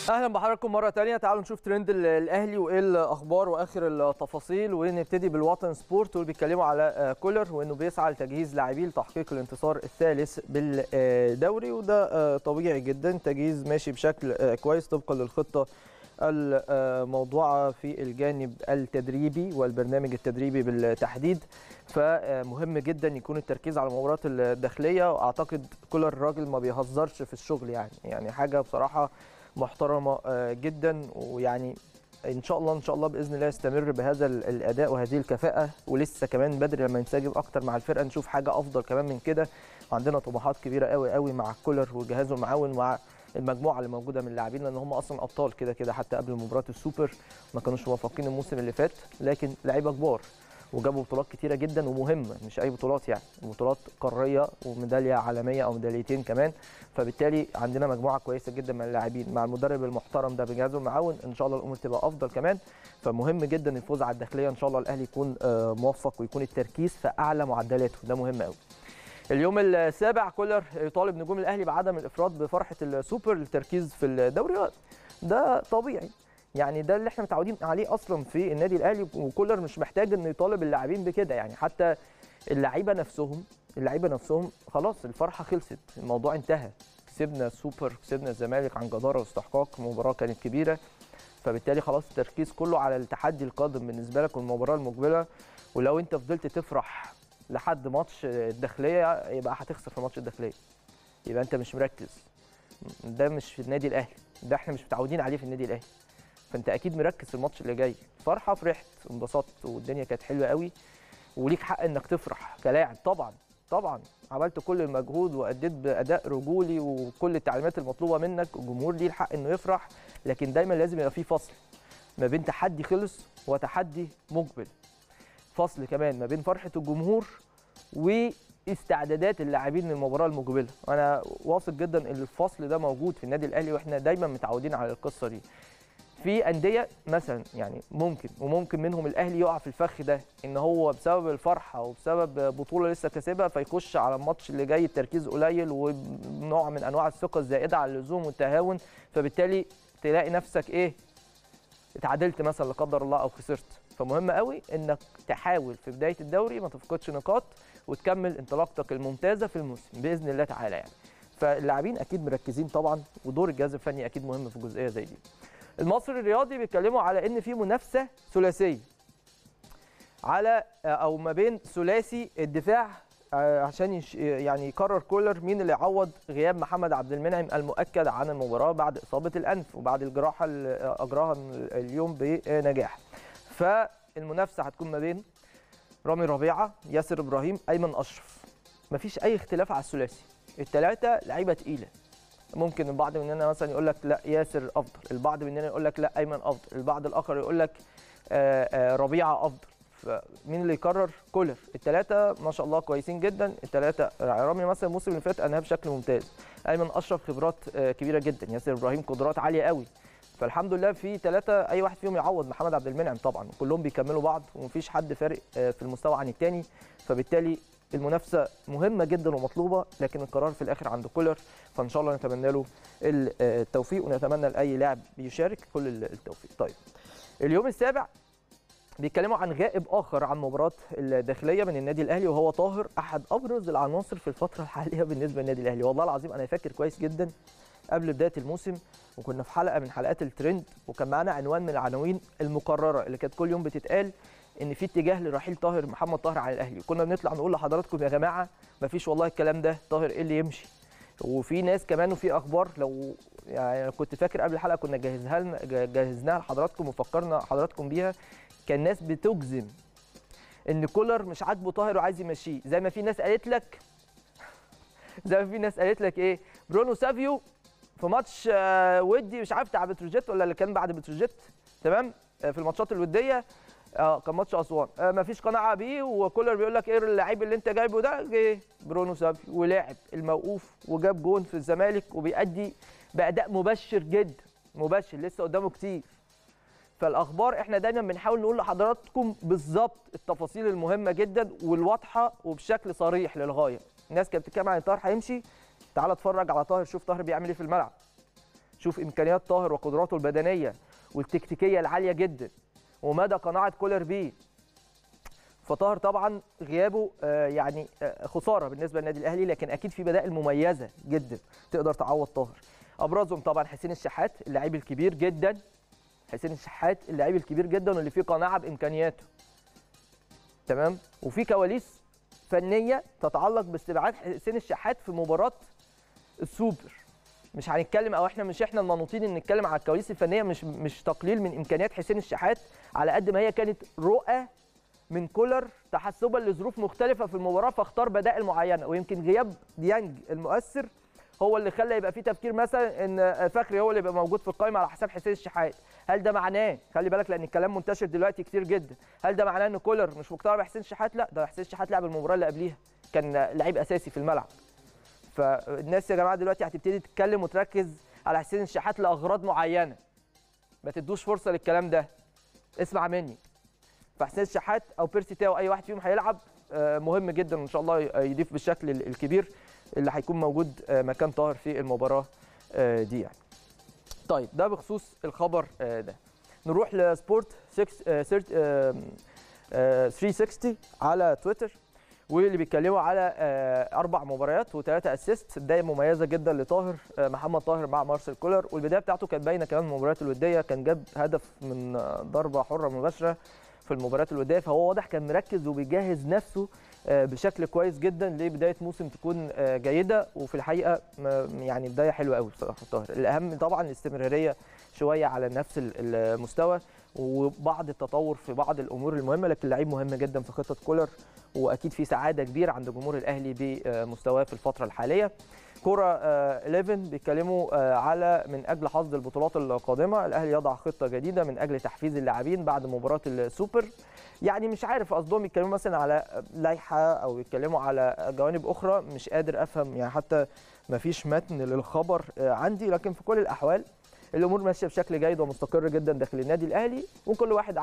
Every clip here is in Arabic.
اهلا بحضراتكم مره تانية. تعالوا نشوف ترند الاهلي وايه الاخبار واخر التفاصيل، ونبتدي بالوطن سبورت واللي بيتكلموا على كولر وانه بيسعى لتجهيز لاعبيه لتحقيق الانتصار الثالث بالدوري، وده طبيعي جدا. تجهيز ماشي بشكل كويس طبقا للخطه الموضوعه في الجانب التدريبي والبرنامج التدريبي بالتحديد. فمهم جدا يكون التركيز على المباريات الداخليه، واعتقد كولر راجل ما بيهزرش في الشغل، يعني حاجه بصراحه محترمه جدا. ويعني ان شاء الله باذن الله يستمر بهذا الاداء وهذه الكفاءه، ولسه كمان بدري لما ينسجم اكتر مع الفرقه نشوف حاجه افضل كمان من كده. وعندنا طموحات كبيره قوي قوي مع كولر وجهازه المعاون ومع المجموعه اللي موجوده من اللاعبين، لان هم اصلا ابطال كده كده. حتى قبل مباراه السوبر ما كانوش موفقين الموسم اللي فات، لكن لعيبه كبار وجابوا بطولات كتيره جدا ومهمه، مش اي بطولات، يعني بطولات قاريه وميداليه عالميه او ميداليتين كمان. فبالتالي عندنا مجموعه كويسه جدا من اللاعبين مع المدرب المحترم ده بجهازه المعاون، ان شاء الله الامور تبقى افضل كمان. فمهم جدا الفوز على الداخليه، ان شاء الله الاهلي يكون موفق ويكون التركيز في اعلى معدلاته، ده مهم قوي. اليوم السابع كولر يطالب نجوم الاهلي بعدم الافراط بفرحه السوبر للتركيز في الدوري. ده طبيعي، يعني ده اللي احنا متعودين عليه اصلا في النادي الاهلي، وكولر مش محتاج انه يطالب اللاعبين بكده. يعني حتى اللعيبه نفسهم خلاص الفرحه خلصت، الموضوع انتهى. كسبنا السوبر، كسبنا الزمالك عن جداره واستحقاق، مباراه كانت كبيره. فبالتالي خلاص التركيز كله على التحدي القادم بالنسبه لك والمباراه المقبله. ولو انت فضلت تفرح لحد ماتش الداخليه يبقى هتخسر في ماتش الداخليه، يبقى انت مش مركز. ده مش في النادي الاهلي، ده احنا مش متعودين عليه في النادي الاهلي. فانت اكيد مركز في الماتش اللي جاي. فرحه، فرحت انبسطت والدنيا كانت حلوه قوي، وليك حق انك تفرح كلاعب. طبعا عملت كل المجهود واديت باداء رجولي وكل التعليمات المطلوبه منك، الجمهور ليه الحق انه يفرح. لكن دايما لازم يبقى في فصل ما بين تحدي خلص وتحدي مقبل، فصل كمان ما بين فرحه الجمهور واستعدادات اللاعبين للمباراه المقبله. انا واثق جدا ان الفصل ده موجود في النادي الاهلي، واحنا دايما متعودين على القصه دي. في انديه مثلا يعني ممكن منهم الاهلي يقع في الفخ ده، ان هو بسبب الفرحه وبسبب بطوله لسه كاسبها فيخش على الماتش اللي جاي التركيز قليل ونوع من انواع الثقه الزائده على اللزوم والتهاون، فبالتالي تلاقي نفسك اتعادلت مثلا لا قدر الله او خسرت. فمهم قوي انك تحاول في بدايه الدوري ما تفقدش نقاط وتكمل انطلاقتك الممتازه في الموسم باذن الله تعالى يعني. فاللاعبين اكيد مركزين طبعا، ودور الجهاز الفني اكيد مهم في جزئيه زي دي. المصري الرياضي بيتكلموا على ان في منافسه ثلاثيه على او ما بين ثلاثي الدفاع عشان يعني يقرر كولر مين اللي يعوض غياب محمد عبد المنعم المؤكد عن المباراه بعد اصابه الانف وبعد الجراحه اللي اجراها اليوم بنجاح. فالمنافسه هتكون ما بين رامي ربيعه، ياسر ابراهيم، ايمن اشرف. مفيش اي اختلاف على الثلاثي، الثلاثه لعيبه تقيله. ممكن البعض مننا مثلا يقول لك لا ياسر افضل، البعض مننا يقول لك لا ايمن افضل، البعض الاخر يقول لك ربيعه افضل. فمين اللي يقرر؟ كولر. الثلاثه ما شاء الله كويسين جدا، الثلاثه. رامي مثلا الموسم اللي فات انهى بشكل ممتاز، ايمن اشرف خبرات كبيره جدا، ياسر ابراهيم قدرات عاليه قوي. فالحمد لله في ثلاثه اي واحد فيهم يعوض محمد عبد المنعم طبعا، كلهم بيكملوا بعض ومفيش حد فارق في المستوى عن الثاني. فبالتالي المنافسه مهمه جدا ومطلوبه، لكن القرار في الاخر عند كولر. فان شاء الله نتمنى له التوفيق، ونتمنى لاي لاعب بيشارك كل التوفيق. طيب اليوم السابع بيتكلموا عن غائب اخر عن مباراه الداخليه من النادي الاهلي، وهو طاهر، احد ابرز العناصر في الفتره الحاليه بالنسبه للنادي الاهلي. والله العظيم انا فاكر كويس جدا قبل بدايه الموسم، وكنا في حلقه من حلقات الترند، وكان معانا عنوان من العناوين المكرره اللي كانت كل يوم بتتقال ان في اتجاه لرحيل محمد طاهر على الاهلي. كنا بنطلع نقول لحضراتكم يا جماعه مفيش والله الكلام ده، طاهر ايه اللي يمشي؟ وفي ناس كمان وفي اخبار، لو يعني كنت فاكر قبل الحلقه كنا جهزناها لحضراتكم وفكرنا حضراتكم بيها. كان ناس بتجزم ان كولر مش عاجبه طاهر وعايز يمشيه، زي ما في ناس قالت لك ايه، برونو سافيو في ماتش ودي مش عارف بتاع بتروجيت ولا اللي كان بعد بتروجيت، تمام، في الماتشات الوديه، كان ماتش اسوان، مفيش قناعه بيه، وكولر بيقول لك ايه اللعيب اللي انت جايبه ده؟ جه برونو سافيو ولاعب الموقوف وجاب جون في الزمالك وبيأدي بأداء مبشر جدا، مبشر لسه قدامه كتير. فالاخبار احنا دايما بنحاول نقول لحضراتكم بالظبط التفاصيل المهمه جدا والواضحه وبشكل صريح للغايه. الناس كانت بتتكلم عن طاهر هيمشي، تعال اتفرج على طاهر، شوف طاهر بيعمل ايه في الملعب، شوف امكانيات طاهر وقدراته البدنيه والتكتيكيه العاليه جدا ومدى قناعه كولر بيه. فطاهر طبعا غيابه يعني خساره بالنسبه للنادي الاهلي، لكن اكيد في بدائل مميزه جدا تقدر تعوض طاهر. ابرزهم طبعا حسين الشحات اللاعب الكبير جدا، حسين الشحات اللاعب الكبير جدا واللي فيه قناعه بامكانياته. تمام. وفي كواليس فنيه تتعلق باستبعاد حسين الشحات في مباراه السوبر. مش هنتكلم او مش احنا المنوطين ان نتكلم على الكواليس الفنيه، مش تقليل من امكانيات حسين الشحات على قد ما هي كانت رؤى من كولر تحسبا لظروف مختلفه في المباراه فاختار بدائل معينه. ويمكن غياب ديانج المؤثر هو اللي خلى يبقى في تفكير مثلا ان فخري هو اللي يبقى موجود في القائمه على حساب حسين الشحات. هل ده معناه، خلي بالك لان الكلام منتشر دلوقتي كتير جدا، هل ده معناه ان كولر مش مقتنع بحسين الشحات؟ لا، ده حسين الشحات لعب المباراه اللي قبليها، كان لعيب اساسي في الملعب. فالناس يا جماعه دلوقتي هتبتدي تتكلم وتركز على حسين الشحات لاغراض معينه، ما تدوش فرصه للكلام ده، اسمع مني. فحسين الشحات او بيرسي تاو اي واحد فيهم هيلعب مهم جدا ان شاء الله يضيف بالشكل الكبير اللي هيكون موجود مكان طاهر في المباراه دي يعني. طيب ده بخصوص الخبر ده. نروح لسبورت 360 على تويتر، واللي بيتكلموا على 4 مباريات و3 اسيست، بدايه مميزه جدا لطاهر محمد طاهر مع مارسيل كولر، والبدايه بتاعته كانت باينه كمان المباريات الوديه، كان جاب هدف من ضربه حره مباشره في المباريات الوديه، فهو واضح كان مركز وبيجهز نفسه بشكل كويس جدا لبدايه موسم تكون جيده. وفي الحقيقه يعني بدايه حلوه قوي بصراحه طاهر. الاهم طبعا الاستمراريه شويه على نفس المستوى وبعض التطور في بعض الامور المهمه، لكن لعيب مهم جدا في خطه كولر، واكيد في سعاده كبيره عند جمهور الاهلي بمستواه في الفتره الحاليه. كوره 11 بيتكلموا على من اجل حصد البطولات القادمه الاهلي يضع خطه جديده من اجل تحفيز اللاعبين بعد مباراه السوبر. يعني مش عارف قصدهم يتكلموا مثلا على لائحه او يتكلموا على جوانب اخرى، مش قادر افهم يعني، حتى ما فيش متن للخبر عندي، لكن في كل الاحوال الامور ماشيه بشكل جيد ومستقر جدا داخل النادي الاهلي، وكل واحد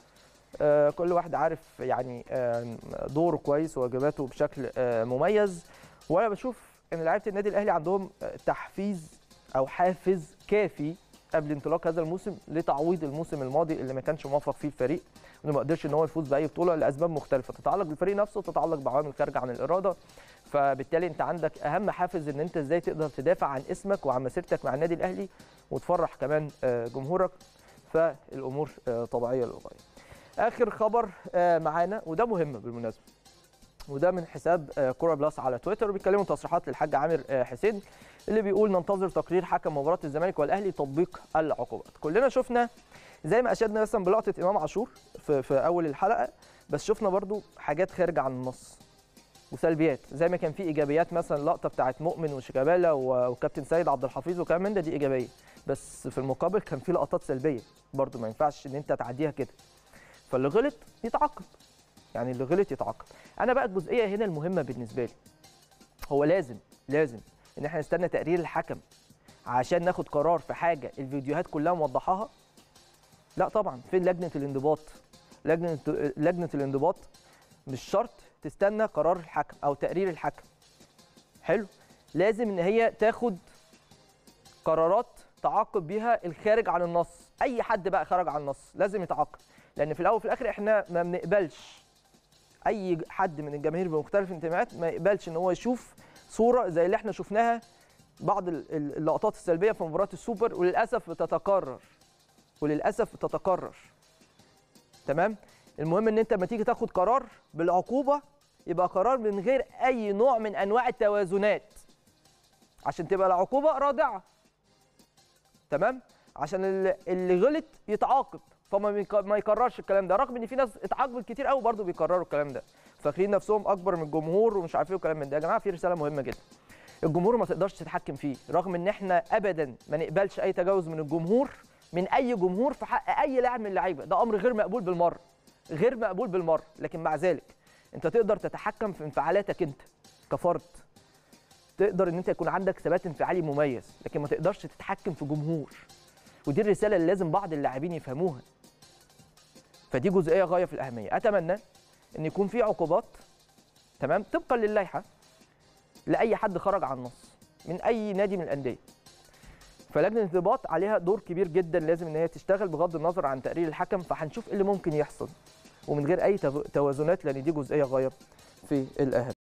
عارف يعني دوره كويس وواجباته بشكل مميز. وانا بشوف ان لعيبه النادي الاهلي عندهم تحفيز او حافز كافي قبل انطلاق هذا الموسم لتعويض الموسم الماضي اللي ما كانش موفق فيه الفريق، واللي ما قدرش ان هو يفوز باي بطوله لاسباب مختلفه تتعلق بالفريق نفسه وتتعلق بعوامل خارجه عن الاراده. فبالتالي انت عندك اهم حافز ان انت ازاي تقدر تدافع عن اسمك وعن مسيرتك مع النادي الاهلي وتفرح كمان جمهورك، فالامور طبيعيه للغايه. اخر خبر معانا وده مهم بالمناسبه، وده من حساب كوره بلاس على تويتر، بيتكلموا تصريحات للحاج عامر حسين اللي بيقول ننتظر تقرير حكم مباراه الزمالك والاهلي تطبيق العقوبات. كلنا شفنا زي ما اشدنا مثلا بلقطه امام عاشور في اول الحلقه، بس شفنا برضو حاجات خارجه عن النص وسلبيات، زي ما كان في ايجابيات مثلا اللقطه بتاعت مؤمن وشيكابالا وكابتن سيد عبد الحفيظ وكلام من ده، دي ايجابيه، بس في المقابل كان في لقطات سلبيه برضو ما ينفعش ان انت تعديها كده. فاللي غلط يتعاقب، يعني اللي غلط يتعاقب. انا بقى الجزئيه هنا المهمه بالنسبه لي، هو لازم ان احنا نستنى تقرير الحكم عشان ناخد قرار في حاجه الفيديوهات كلها موضحاها؟ لا طبعا. فين لجنه الانضباط؟ لجنه الانضباط مش شرط تستنى قرار الحكم او تقرير الحكم. حلو، لازم ان هي تاخد قرارات تعاقب بيها الخارج عن النص. اي حد بقى خرج عن النص لازم يتعاقب، لان في الاول وفي الاخر احنا ما بنقبلش اي حد من الجماهير بمختلف الانتماءات ما يقبلش ان هو يشوف صوره زي اللي احنا شفناها، بعض اللقطات السلبيه في مباراه السوبر، وللاسف بتتكرر. تمام. المهم ان انت لما تيجي تاخد قرار بالعقوبه يبقى قرار من غير اي نوع من انواع التوازنات عشان تبقى العقوبه رادعه. تمام، عشان اللي غلط يتعاقب، فما ما يكررش الكلام ده، رغم ان في ناس اتعاقبت كتير قوي برضو بيكرروا الكلام ده، فاكرين نفسهم اكبر من الجمهور ومش عارف ايه وكلام من ده. يا جماعه في رساله مهمه جدا، الجمهور ما تقدرش تتحكم فيه، رغم ان احنا ابدا ما نقبلش اي تجاوز من الجمهور، من اي جمهور في حق اي لاعب من اللعيبه، ده امر غير مقبول بالمره، لكن مع ذلك انت تقدر تتحكم في انفعالاتك انت كفرد، تقدر ان انت يكون عندك ثبات انفعالي مميز، لكن ما تقدرش تتحكم في جمهور. ودي الرساله اللي لازم بعض اللاعبين يفهموها. فدي جزئيه غايه في الاهميه. اتمنى ان يكون في عقوبات تمام طبقا للائحه لاي حد خرج عن النص من اي نادي من الانديه. فلجنه الانضباط عليها دور كبير جدا، لازم ان هي تشتغل بغض النظر عن تقرير الحكم. فهنشوف ايه اللي ممكن يحصل ومن غير اي توازنات، لان دي جزئيه غايه في الاهلي.